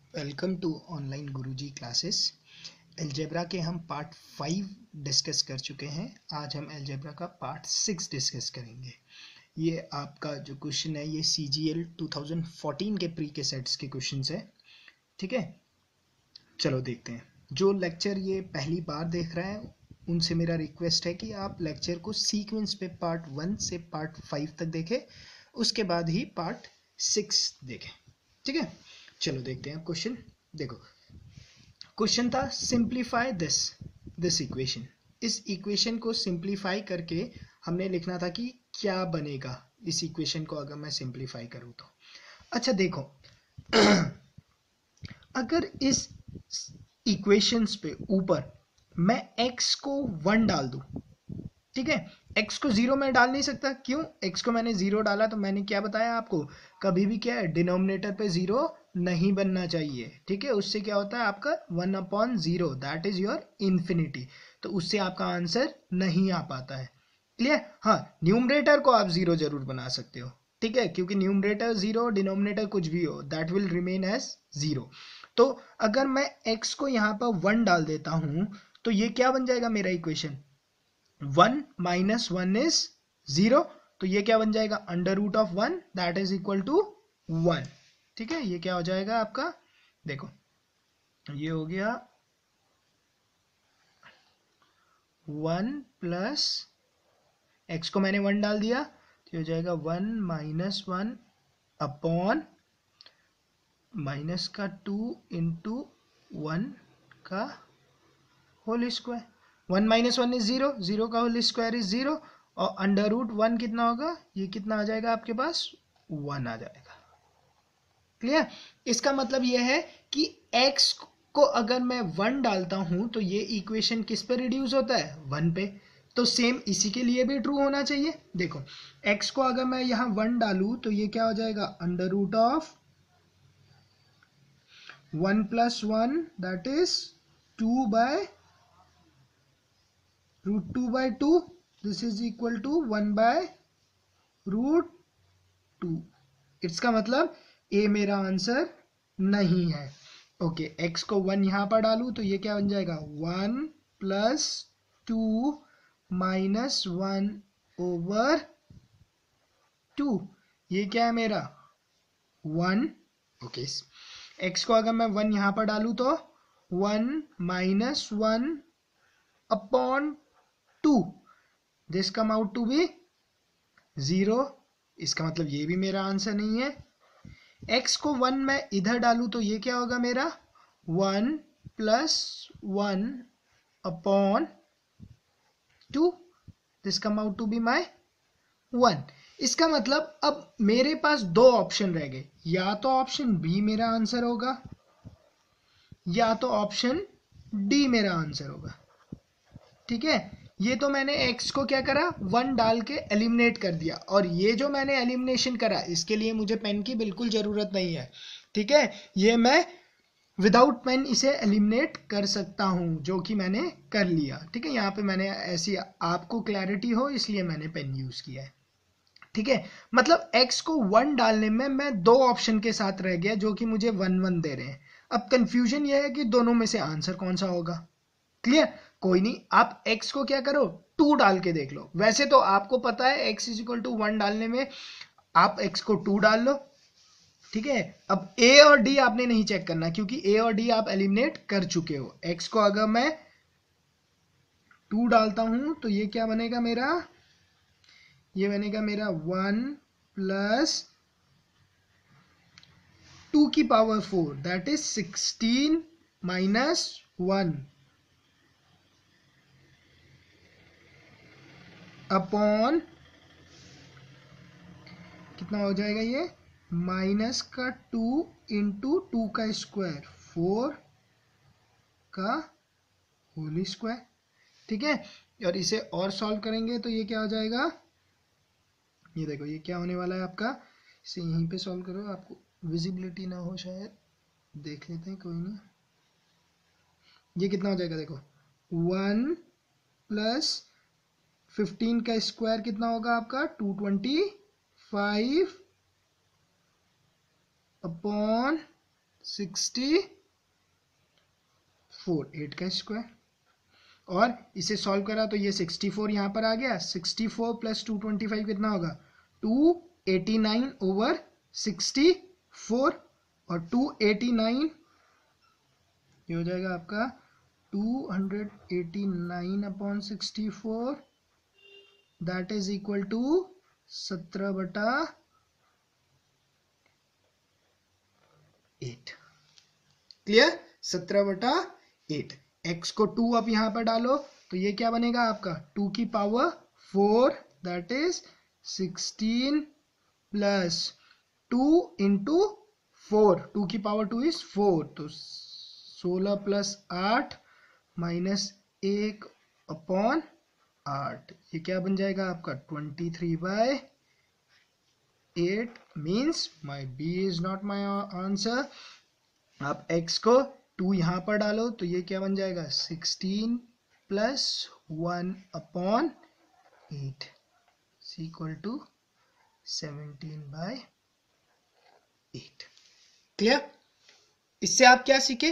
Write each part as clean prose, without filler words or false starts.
Welcome to online Guruji classes. Algebra के हम part 5 discuss कर चुके हैं। आज हम अलजेब्रा का पार्ट 6 डिस्कस करेंगे। ये आपका जो क्वेश्चन है ये CGL 2014 के प्री के सेट्स के क्वेश्चंस है। ठीक है, चलो देखते हैं। जो लेक्चर ये पहली बार देख रहा है उनसे मेरा रिक्वेस्ट है कि आप लेक्चर को सीक्वेंस पे पार्ट 1 से पार्ट 5 तक देखें, उसके बाद ही पार्ट 6 देखें। ठीक है, चलो देखते हैं क्वेश्चन। देखो, क्वेश्चन था सिंप्लीफाई दिस इक्वेशन। इस इक्वेशन को सिंप्लीफाई करके हमने लिखना था कि क्या बनेगा इस इक्वेशन को अगर मैं सिंप्लीफाई करूं तो। अच्छा देखो, अगर इस इक्वेशंस पे ऊपर मैं x को 1 डाल दूं, ठीक है, x को 0 में डाल नहीं सकता। क्यों? x को मैंने 0 डाला तो मैंने क्या बताया आपको, कभी भी क्या है, डिनोमिनेटर पे 0 नहीं बनना चाहिए। ठीक है, उससे क्या होता है आपका 1/0, दैट इज योर इन्फिनिटी। तो उससे आपका आंसर नहीं आ पाता है। क्लियर? हाँ, न्यूमरेटर को आप 0 जरूर बना सकते हो। ठीक है, क्योंकि न्यूमरेटर 0, डिनोमिनेटर कुछ भी हो, दैट विल रिमेन एज 0। तो अगर मैं x को यहाँ पर 1 डाल देता हूं तो ये क्या बन जाएगा मेरा इक्वेशन, 1 - 1 इज 0। तो ये क्या बन जाएगा, √1 दैट इज इक्वल टू 1। ठीक है, ये क्या हो जाएगा आपका, देखो ये हो गया 1 प्लस x को मैंने 1 डाल दिया तो ये हो जाएगा 1 - 1 अपॉन माइनस का 2 इंटू 1 का होल स्क्वायर। 1 - 1 इज 0, 0 का होल स्क्वायर इज 0, और √1 कितना होगा, ये कितना आ जाएगा आपके पास, 1 आ जाएगा। क्लियर? इसका मतलब यह है कि x को अगर मैं 1 डालता हूं तो ये इक्वेशन किस पे रिड्यूस होता है, 1 पे। तो सेम इसी के लिए भी ट्रू होना चाहिए। देखो, x को अगर मैं यहां 1 डालूं तो ये क्या हो जाएगा, √1 + 1 that is 2/√2/2, this is equal to 1/√2। इसका मतलब ए मेरा आंसर नहीं है। ओके, x को 1 यहां पर डालूं तो ये क्या बन जाएगा, 1 + 2 - 1/2। ये क्या है मेरा, 1। ओके, x को अगर मैं 1 यहां पर डालूं तो 1 - 1/2, this come out to be 0। इसका मतलब ये भी मेरा आंसर नहीं है। x को 1 मैं इधर डालूं तो ये क्या होगा मेरा, 1 + 1/2, this come out to be my 1। इसका मतलब अब मेरे पास दो ऑप्शन रह गए, या तो ऑप्शन बी मेरा आंसर होगा या तो ऑप्शन डी मेरा आंसर होगा। ठीक है, ये तो मैंने x को क्या करा, 1 डाल के एलिमिनेट कर दिया, और ये जो मैंने एलिमिनेशन करा इसके लिए मुझे पेन की बिल्कुल जरूरत नहीं है। ठीक है, ये मैं विदाउट पेन इसे एलिमिनेट कर सकता हूं, जो कि मैंने कर लिया। ठीक है, यहाँ पे मैंने ऐसी आपको क्लैरिटी हो इसलिए मैंने पेन यूज किया है। ठीक है, मतलब x को 1 डालने में मैं दो ऑप्शन के साथ रह गया जो कि मुझे 1 1 दे रहे हैं। अब कंफ्यूजन यह है कि दोनों में से आंसर कौन सा होगा। क्लियर? कोई नहीं, आप x को क्या करो, 2 डाल के देख लो। वैसे तो आपको पता है x = 1 डालने में आप x को 2 डाल लो। ठीक है, अब a और d आपने नहीं चेक करना क्योंकि a और d आप एलिमिनेट कर चुके हो। x को अगर मैं 2 डालता हूं तो ये क्या बनेगा मेरा, ये बनेगा मेरा 1 + 2⁴, दैट इज 16 - 1 अपॉन कितना हो जाएगा ये, माइनस का 2 इंटू 2 का स्क्वायर, 4 का होल स्क्वायर। ठीक है, और इसे और सॉल्व करेंगे तो ये क्या हो जाएगा, ये देखो ये क्या होने वाला है आपका, इसे यहीं पे सॉल्व करो, आपको विजिबिलिटी ना हो शायद, देख लेते हैं, कोई नहीं। ये कितना हो जाएगा, देखो 1 + 15 का स्क्वायर कितना होगा आपका, 225 अपॉन 64, 8 का स्क्वायर, और इसे सॉल्व करा तो ये 64 यहाँ पर आ गया। 64 प्लस 225 कितना होगा? 289 ओवर 64, और 289 ये हो जाएगा आपका 289 upon 64, that is equal to 17/8। Clear? 17/8। x को 2 अब यहां पर डालो तो ये क्या बनेगा आपका? 2 की power 4, that is 16 plus 2 into 4, 2 की पावर 2 इज 4, तो 16 प्लस 8 माइनस 1 अपॉन 8, ये क्या बन जाएगा आपका? 23/8, means my b is not my answer. आप x को 2 यहां पर डालो तो ये क्या बन जाएगा? 16 plus 1 upon 8 equal to 17/8। Clear? इससे आप क्या सीखे?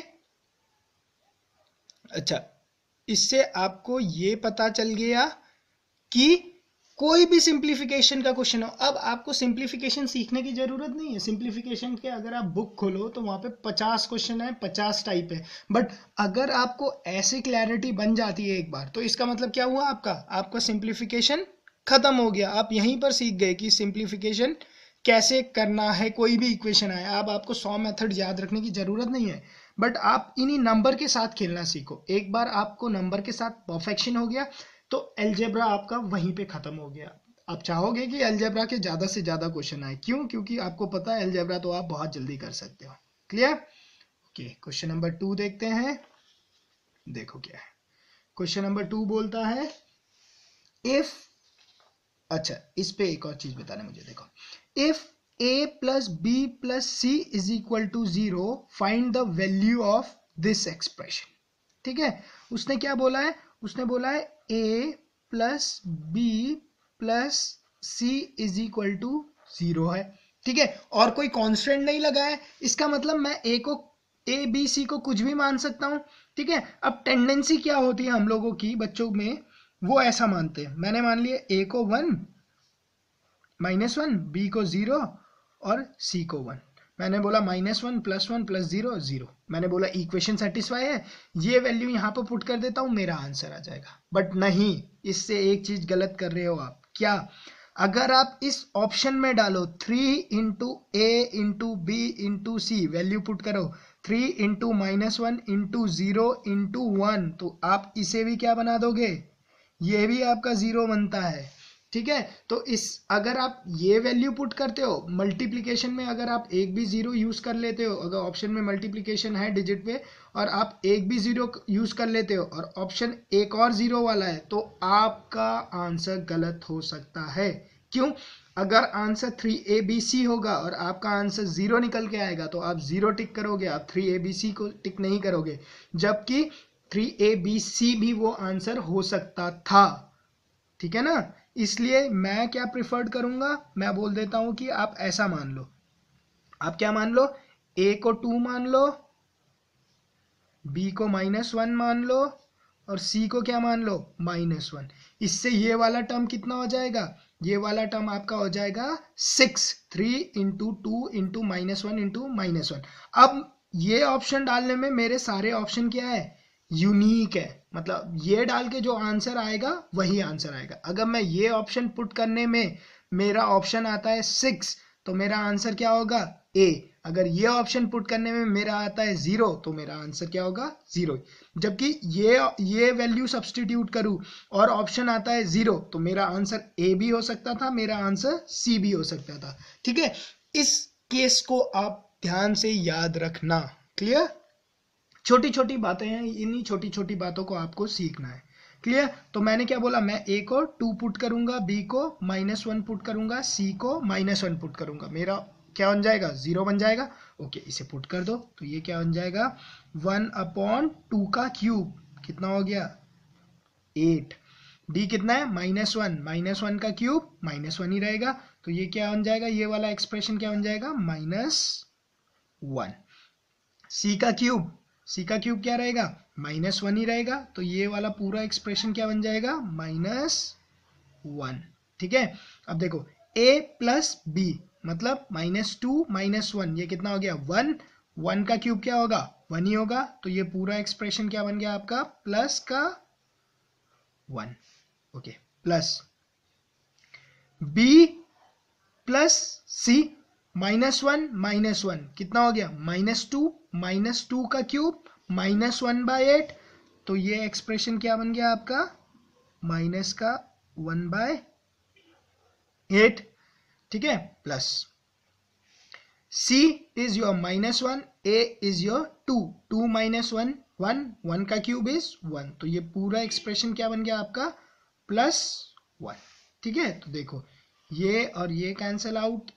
अच्छा, इससे आपको ये पता चल गया कि कोई भी सिंप्लीफिकेशन का क्वेश्चन हो, अब आपको सिंप्लीफिकेशन सीखने की जरूरत नहीं है। सिंप्लीफिकेशन के अगर आप बुक खोलो तो वहां पे 50 क्वेश्चन है, 50 टाइप है, बट अगर आपको ऐसी क्लैरिटी बन जाती है एक बार, तो इसका मतलब क्या हुआ? आपका सिंप्लीफिकेशन खत्म हो गया। आप यहीं पर सीख गए कि सिंप्लीफिकेशन कैसे करना है। कोई भी इक्वेशन आए, अब आपको 100 मेथड याद रखने की जरूरत नहीं है, बट आप इन्हीं नंबर के साथ खेलना सीखो। एक बार आपको नंबर के साथ परफेक्शन हो गया तो अलजेब्रा आपका वहीं पे खत्म हो गया। आप चाहोगे कि अलजेब्रा के ज्यादा से ज्यादा क्वेश्चन आए, क्यों? क्योंकि आपको पता है अलजेब्रा तो आप बहुत जल्दी कर सकते हो। क्लियर? ओके, क्वेश्चन नंबर 2 देखते हैं। देखो क्या है क्वेश्चन नंबर 2। बोलता है इफ, अच्छा इस पे एक और चीज बताना मुझे। देखो, if a plus b plus c is equal to 0, find the value of this expression. ठीक है, उसने क्या बोला है? उसने बोला है a plus b plus c is equal to 0 है। ठीक है, और कोई कांस्टेंट नहीं लगा है। इसका मतलब मैं a बी सी को कुछ भी मान सकता हूं। ठीक है, अब टेंडेंसी क्या होती है हम लोगों की, बच्चों में, वो ऐसा मानते हैं। मैंने मान लिया a को 1, -1, b को 0 और c को 1। मैंने बोला -1 + 1 + 0 0। मैंने बोला इक्वेशन सेटिस्फाई है, ये वैल्यू यहां पर पुट कर देता हूं, मेरा आंसर आ जाएगा। बट नहीं, इससे एक चीज गलत कर रहे हो आप। क्या? अगर आप इस ऑप्शन में डालो 3 × a × b × c, value put करो 3 × -1 × 0 × 1, तो आप इसे भी क्या बना दोगे? ये भी आपका 0 बनता है। ठीक है, तो इस अगर आप ये वैल्यू पुट करते हो मल्टीप्लिकेशन में, अगर आप एक भी 0 यूज कर लेते हो, अगर ऑप्शन में मल्टीप्लिकेशन है डिजिट पे और आप एक भी 0 यूज कर लेते हो और ऑप्शन एक और 0 वाला है, तो आपका आंसर गलत हो सकता है। क्यों? अगर आंसर 3ABC होगा और आपका आंसर 0 निकल के आएगा तो आप 0 टिक करोगे, आप 3ABC को टिक नहीं करोगे, जबकि 3ABC भी वो आंसर हो सकता था। ठीक है ना? इसलिए मैं क्या प्रिफर्ड करूंगा, मैं बोल देता हूं कि आप ऐसा मान लो। आप क्या मान लो? a को 2 मान लो, b को -1 मान लो और c को क्या मान लो? -1। इससे ये वाला टर्म कितना हो जाएगा? ये वाला टर्म आपका हो जाएगा 6। 3 × 2 × -1 × -1। अब ये ऑप्शन डालने में मेरे सारे ऑप्शन क्या है? यूनिक है। मतलब ये डाल के जो आंसर आएगा वही आंसर आएगा। अगर मैं ये ऑप्शन पुट करने में मेरा ऑप्शन आता है 6, तो मेरा आंसर क्या होगा? A। अगर ये ऑप्शन पुट करने में मेरा आता है 0, तो मेरा आंसर क्या होगा? 0। जबकि ये वैल्यू सब्सटीट्यूट करूं और ऑप्शन आता है 0, तो मेरा आंसर A भी हो सकता था, मेरा आंसर C भी हो सकता था। ठीक है, इस केस को आप ध्यान से याद रखना। क्लियर? छोटी छोटी बातें हैं, इन्हीं छोटी छोटी बातों को आपको सीखना है। क्लियर? तो मैंने क्या बोला? मैं a को 2 पुट करूंगा, b को -1 पुट करूंगा, c को -1 पुट करूंगा, मेरा क्या बन जाएगा? 0 बन जाएगा। ओके, इसे पुट कर दो तो ये क्या बन जाएगा? 1/2 का क्यूब कितना हो गया? 8। d कितना है? -1, -1 का क्यूब -1 ही रहेगा, तो ये क्या बन जाएगा? ये वाला एक्सप्रेशन क्या बन जाएगा? -1। सी का क्यूब क्या रहेगा, -1 ही रहेगा, तो ये वाला पूरा एक्सप्रेशन क्या बन जाएगा, -1। ठीक है, अब देखो a प्लस बी मतलब -2 -1, ये कितना हो गया 1, 1 का क्यूब क्या होगा 1 ही होगा, तो ये पूरा एक्सप्रेशन क्या बन गया आपका प्लस का 1। Okay, plus b plus c -1 -1 कितना हो गया -2 का क्यूब -1/8, तो ये एक्सप्रेशन क्या बन गया आपका माइनस का 1/8। ठीक है, plus c is your -1, a is your 2, 2 -1 1, 1 का क्यूब इज 1, तो ये पूरा एक्सप्रेशन क्या बन गया आपका +1। ठीक है, तो देखो ये और ये कैंसिल आउट,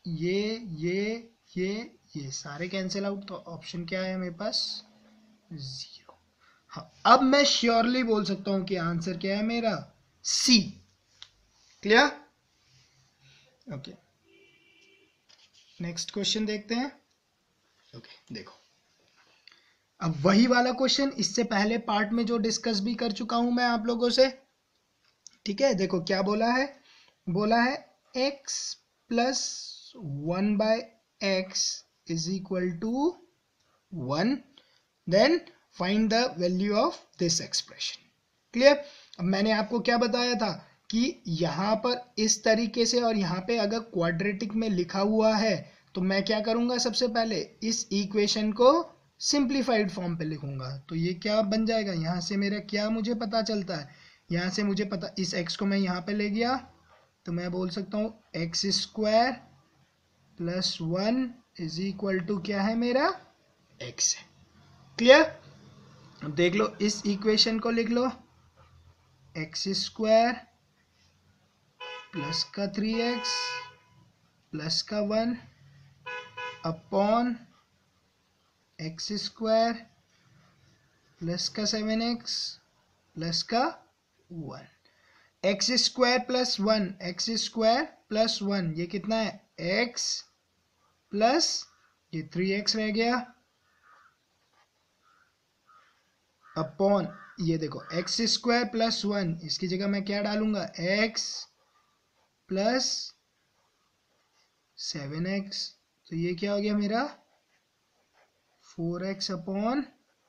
ये सारे कैंसिल आउट, तो ऑप्शन क्या है मेरे पास 0। हाँ, अब मैं श्योरली बोल सकता हूं कि आंसर क्या है मेरा c. Clear? Okay, next question देखते हैं। ओके, देखो अब वही वाला क्वेश्चन, इससे पहले पार्ट में जो डिस्कस भी कर चुका हूं मैं आप लोगों से। ठीक है, देखो क्या बोला है x plus 1/x is equal to 1, then find the value of this expression. Clear? अब मैंने आपको क्या बताया था कि यहां पर इस तरीके से और यहां पे अगर क्वाड्रेटिक में लिखा हुआ है तो मैं क्या करूंगा, सबसे पहले इस इक्वेशन को सिंप्लीफाइड फॉर्म पे लिखूंगा, तो ये क्या बन जाएगा, यहां से मेरा क्या मुझे पता चलता है, यहां से मुझे पता, इस x को मैं यहां पे ले गया तो मैं बोल सकता हूं x² plus 1 is equal to क्या है मेरा x है। क्लियर? अब देख लो इस इक्वेशन को लिख लो, x² प्लस का 3x प्लस का 1 अपॉन x² प्लस का 7x प्लस का 1, x² प्लस 1 ये कितना है x प्लस ये 3x रह गया अपॉन ये देखो x² प्लस 1, इसकी जगह मैं क्या डालूंगा x प्लस 7x, तो ये क्या हो गया मेरा 4x अपॉन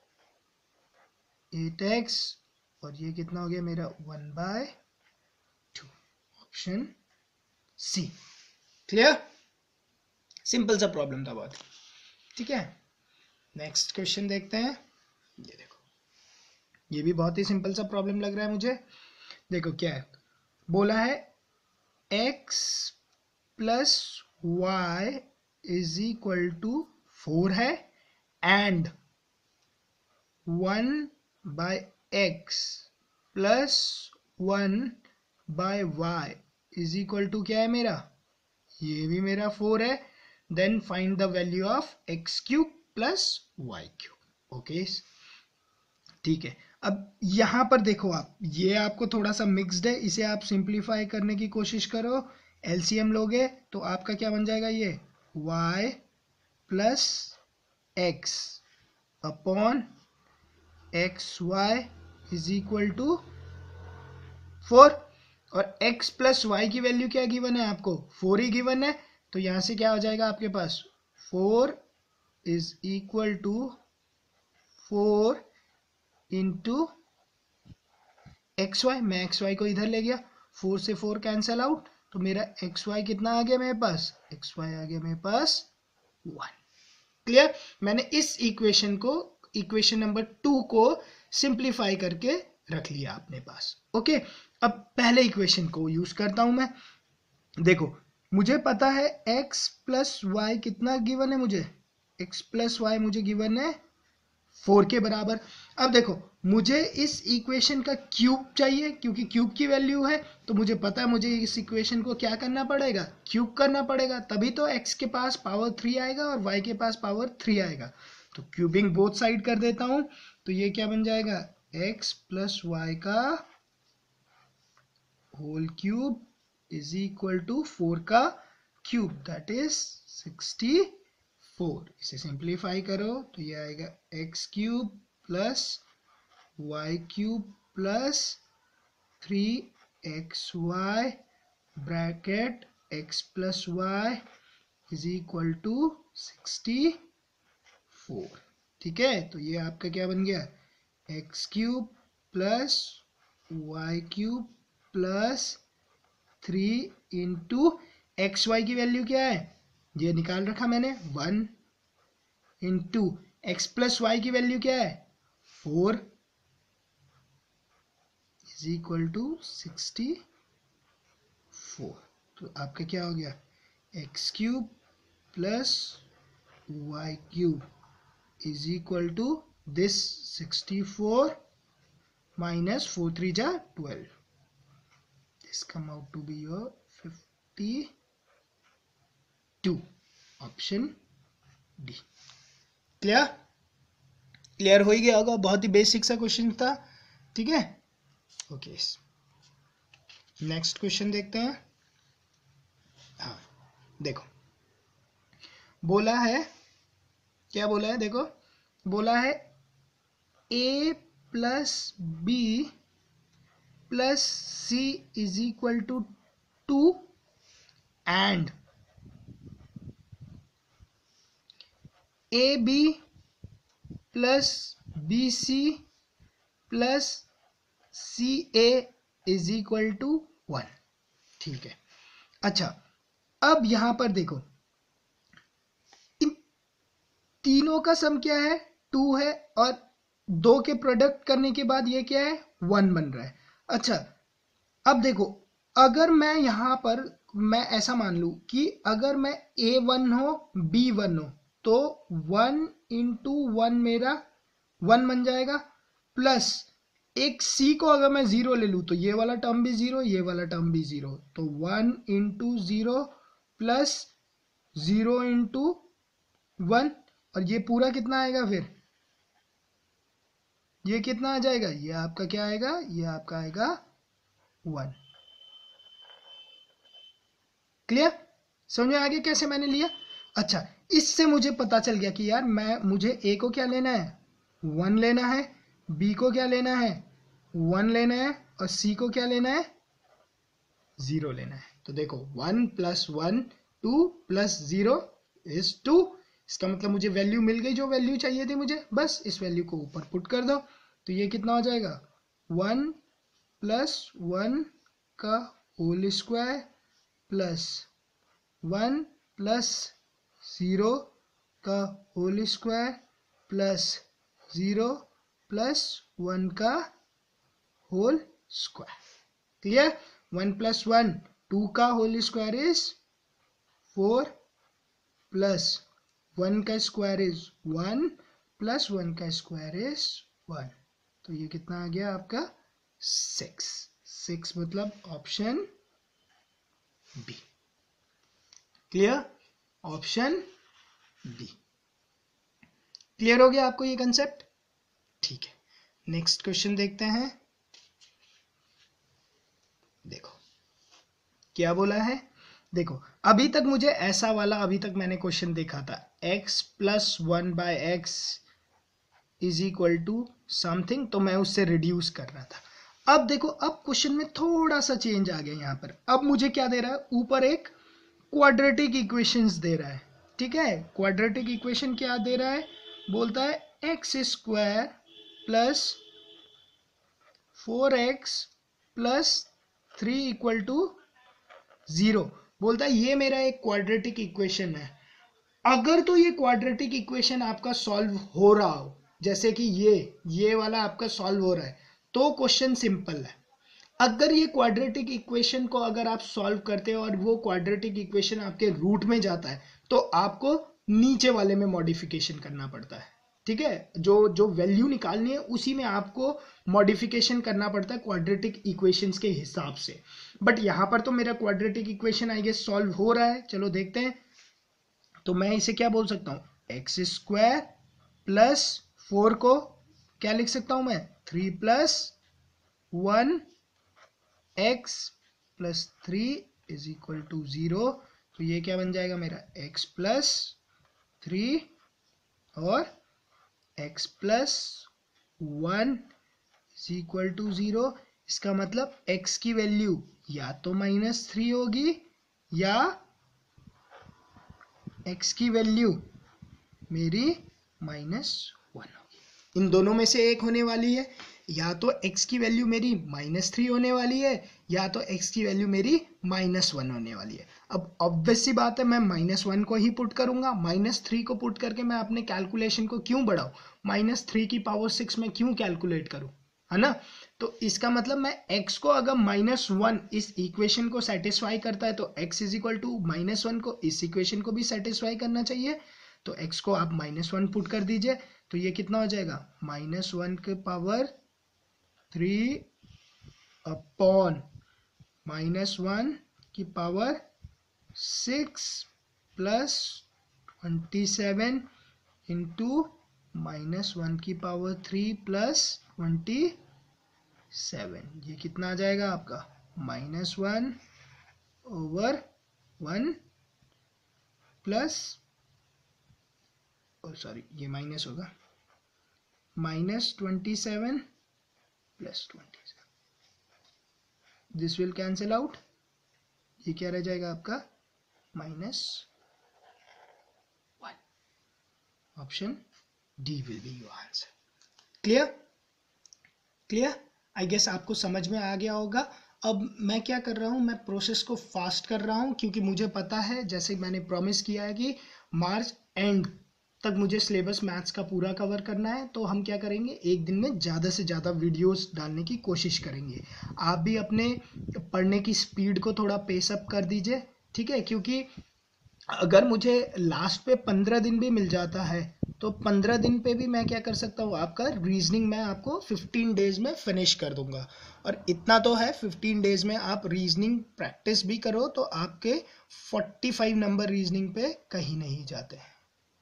8x, और ये कितना हो गया मेरा 1/2, ऑप्शन सी। क्लियर? सिंपल सा प्रॉब्लम था बहुत। ठीक है, नेक्स्ट क्वेश्चन देखते हैं। ये देखो, ये भी बहुत ही सिंपल सा प्रॉब्लम लग रहा है मुझे। देखो क्या है, बोला है x plus y is equal to 4 है and 1/x plus 1/y is equal to क्या है मेरा, ये भी मेरा 4 है, then find the value of x³ plus y³। Okay, ठीक है, अब यहां पर देखो आप, ये आपको थोड़ा सा मिक्स्ड है, इसे आप सिंप्लीफाई करने की कोशिश करो, एलसीएम लोगे तो आपका क्या बन जाएगा, ये y plus x upon xy is equal to 4, और x प्लस वाई की वैल्यू क्या गिवन है आपको, 4 ही गिवन है, तो यहां से क्या हो जाएगा आपके पास 4 is equal to 4 into XY, मैं XY को इधर ले गया, 4 से 4 कैंसल आउट, तो मेरा XY कितना आ गया मेरे पास, XY आ गया मेरे पास 1। क्लियर? मैंने इस इक्वेशन को, इक्वेशन नंबर 2 को सिंप्लीफाई करके रख लिया अपने पास। ओके, अब पहले इक्वेशन को यूज करता हूं मैं। देखो मुझे पता है x प्लस वाई कितना गिवन है मुझे, x प्लस वाई मुझे गिवन है 4 के बराबर। अब देखो मुझे इस इक्वेशन का क्यूब चाहिए, क्योंकि क्यूब की वैल्यू है, तो मुझे पता है मुझे इस इक्वेशन को क्या करना पड़ेगा, क्यूब करना पड़ेगा, तभी तो x के पास पावर 3 आएगा और y के पास पावर 3 आएगा। तो क्यूबिंग बोथ साइड कर देता हूं, तो ये क्या बन जाएगा x प्लस वाई का whole cube is equal to 4 का क्यूब, दैट इज 64। 4। इसे सिंप्लीफाई करो तो ये आएगा x cube plus y cube plus 3xy bracket x plus y is equal to 64। ठीक है, तो ये आपका क्या बन गया, x cube plus y cube plus 3 into x y की वैल्यू क्या है, ये निकाल रखा मैंने 1 इंटू एक्स प्लस वाई की वैल्यू क्या है 4 इज इक्वल टू 64। तो आपका क्या हो गया, x cube plus y cube is equal to this 64 minus 4 3 जा 12. This come out to be your 52. Option D. Clear? Clear हो ही गया होगा, बहुत ही बेसिक सा क्वेश्चन था। ठीक है, ओके, नेक्स्ट क्वेश्चन देखते हैं। हाँ देखो, बोला है, क्या बोला है, देखो बोला है a plus b plus c is equal to 2 and ab plus bc plus ca is equal to 1। ठीक है, अच्छा अब यहां पर देखो, इन तीनों का सम क्या है 2 है और 2 के प्रोडक्ट करने के बाद ये क्या है 1 बन रहा है। अच्छा अब देखो, अगर मैं यहां पर मैं ऐसा मान लूं कि अगर मैं a1 हो b1 हो तो 1 इंटू 1 मेरा 1 बन जाएगा, प्लस एक c को अगर मैं 0 ले लूं तो ये वाला टर्म भी 0, ये वाला टर्म भी 0, तो 1 इंटू 0 प्लस 0 इंटू 1, और ये पूरा कितना आएगा, फिर ये कितना आ जाएगा, ये आपका क्या आएगा, ये आपका आएगा 1। क्लियर? समझ में आ गया कैसे मैंने लिया? अच्छा, इससे मुझे पता चल गया कि यार मुझे a को क्या लेना है 1 लेना है, b को क्या लेना है 1 लेना है, और c को क्या लेना है 0 लेना है। तो देखो 1 प्लस 1 2 प्लस 0 इज 2। इसका मतलब मुझे वैल्यू मिल गई, जो वैल्यू चाहिए थी मुझे, बस इस वैल्यू को ऊपर पुट कर दो। तो ये कितना हो जाएगा 1 प्लस 1 का होल स्क्वायर प्लस 1 प्लस 0 का होल स्क्वायर प्लस 0 प्लस 1 का होल स्क्वायर। क्लियर? 1 प्लस 1 2 का होल स्क्वायर इज 4 प्लस 1 का स्क्वायर इज 1 प्लस 1 का स्क्वायर इज 1। तो ये कितना आ गया आपका 6 मतलब option B. Clear? Option B. Clear हो गया आपको ये कंसेप्ट? ठीक है, नेक्स्ट क्वेश्चन देखते हैं। देखो क्या बोला है, देखो अभी तक मुझे ऐसा वाला, अभी तक मैंने क्वेश्चन देखा था x plus 1 by x is equal to something, तो मैं उससे रिड्यूस कर रहा था। अब देखो, अब क्वेश्चन में थोड़ा सा चेंज आ गया यहाँ पर। अब मुझे क्या दे रहा है, ऊपर एक क्वाड्रेटिक इक्वेशंस दे रहा है। ठीक है, क्वाड्रेटिक इक्वेशन क्या दे रहा है, बोलता है x square plus 4x plus 3 equal to 0। बोलता है ये मेरा एक क्वाड्रेटिक इक्वेशन है। अगर तो ये क्वाड्रेटिक इक्वेशन आपका सॉल्व हो रहा हो, जैसे कि ये वाला आपका सॉल्व हो रहा है, तो क्वेश्चन सिंपल है। अगर ये क्वाड्रेटिक इक्वेशन को अगर आप सॉल्व करते हो और वो क्वाड्रेटिक इक्वेशन आपके रूट में जाता है, तो आपको नीचे वाले में मॉडिफिकेशन करना पड़ता है। ठीक है, जो वैल्यू निकालनी है उसी में आपको मॉडिफिकेशन करना पड़ता है क्वाड्रेटिक इक्वेशंस के हिसाब से। बट यहाँ पर तो मेरा quadratic equation I guess solve हो रहा है, चलो देखते हैं। तो मैं इसे क्या बोल सकता हूँ, एक्स स्क्वायर प्लस 4 को क्या लिख सकता हूं मैं 3 plus 1 x plus 3 is equal to 0। तो ये क्या बन जाएगा मेरा x प्लस 3 और x plus 1 is equal to 0। इसका मतलब x की वैल्यू या तो -3 होगी या x की वैल्यू मेरी -1 होगी। इन दोनों में से एक होने वाली है, या तो x की वैल्यू मेरी -3 होने वाली है या तो x की वैल्यू मेरी -1 होने वाली है। अब ऑब्वियस सी बात है, मैं -1 को ही पुट करूंगा। -3 को पुट करके मैं अपने कैलकुलेशन को क्यों बढ़ाऊं, -3 की पावर 6 में क्यों कैलकुलेट करूं, है ना। तो इसका मतलब मैं x को अगर -1 इस इक्वेशन को सेटिस्फाई करता है तो x इज इक्वल टू -1 को इस इक्वेशन को भी सेटिस्फाई करना चाहिए। तो x को आप -1 पुट कर दीजिए, तो ये कितना हो जाएगा, -1 के पावर 3 अपॉन -1 की पावर 6 प्लस 27 इंटू -1 की पावर 3 प्लस 27। ये कितना आ जाएगा आपका, -1 ओवर 1 प्लस, सॉरी ये माइनस होगा, -27 plus 27, this will cancel out. ये क्या रह जाएगा आपका, -1। Option D will be your answer. Clear clear, I guess आपको समझ में आ गया होगा। अब मैं क्या कर रहा हूँ, मैं प्रोसेस को फास्ट कर रहा हूँ क्योंकि मुझे पता है, जैसे मैंने प्रॉमिस किया है कि मार्च एंड तक मुझे सिलेबस मैथ्स का पूरा कवर करना है। तो हम क्या करेंगे, एक दिन में ज़्यादा से ज़्यादा वीडियोस डालने की कोशिश करेंगे। आप भी अपने पढ़ने की स्पीड को थोड़ा पेस अप कर दीजिए, ठीक है। क्योंकि अगर मुझे लास्ट पे 15 दिन भी मिल जाता है तो 15 दिन पे भी मैं क्या कर सकता हूँ, आपका रीजनिंग मैं आपको 15 डेज में फिनिश कर दूंगा। और इतना तो है, 15 डेज में आप रीजनिंग प्रैक्टिस भी करो तो आपके 45 नंबर रीजनिंग पे कहीं नहीं जाते हैं।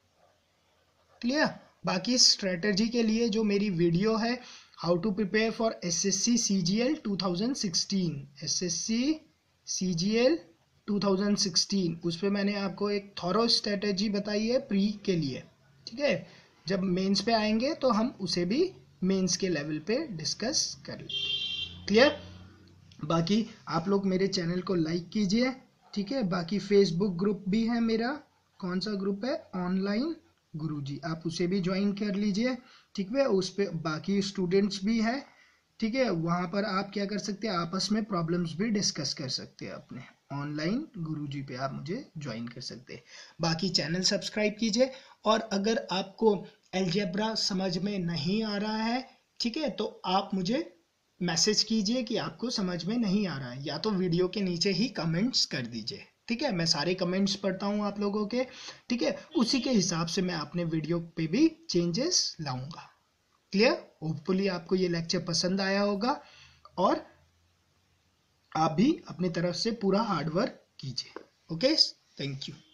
क्लियर। बाकी स्ट्रेटजी के लिए जो मेरी वीडियो है, how to prepare for SSC CGL 2016, SSC CGL 2016, उस पर मैंने आपको एक थॉरो स्ट्रेटजी बताई है प्री के लिए, ठीक है। जब मेंस पे आएंगे तो हम उसे भी मेंस के लेवल पे डिस्कस कर लेंगे। क्लियर। बाकी आप लोग मेरे चैनल को लाइक कीजिए, ठीक है। बाकी फेसबुक ग्रुप भी है मेरा, कौन सा ग्रुप है, ऑनलाइन गुरुजी, आप उसे भी ज्वाइन कर लीजिए, ठीक है। उस पर बाकी स्टूडेंट्स भी है, ठीक है। वहाँ पर आप क्या कर सकते हैं, आपस में प्रॉब्लम्स भी डिस्कस कर सकते हैं अपने। ऑनलाइन गुरुजी पे आप मुझे ज्वाइन कर सकते हैं। बाकी चैनल सब्सक्राइब कीजिए। और अगर आपको अलजेब्रा समझ में नहीं आ रहा है, ठीक है, तो आप मुझे मैसेज कीजिए कि आपको समझ में नहीं आ रहा है, या तो वीडियो के नीचे ही कमेंट्स कर दीजिए, ठीक है। मैं सारे कमेंट्स पढ़ता हूँ आप लोगों के, ठीक है। उसी के हिसाब से मैं अपने वीडियो पे भी चेंजेस लाऊंगा। क्लियर। होपफुली आपको ये लेक्चर पसंद आया होगा और आप भी अपनी तरफ से पूरा हार्डवर्क कीजिए। Okay, thank you.